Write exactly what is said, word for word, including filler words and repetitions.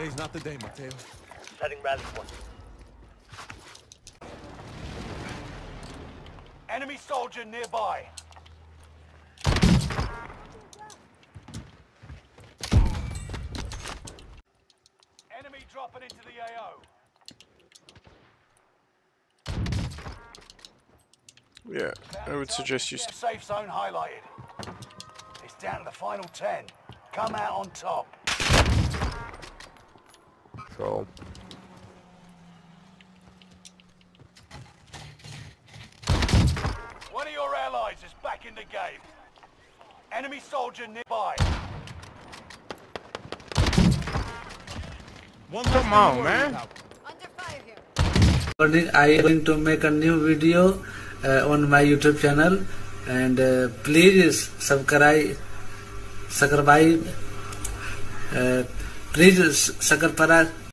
Today's not the day, Mateo. Setting rally point. Enemy soldier nearby. Enemy dropping into the A O. Yeah, I would suggest you... Safe zone highlighted. It's down to the final ten. Come out on top. So... One of your allies is back in the game. Enemy soldier nearby. One Come on, man. Under fire here. I am going to make a new video uh, on my YouTube channel, and uh, please subscribe, subscribe, uh, please subscribe.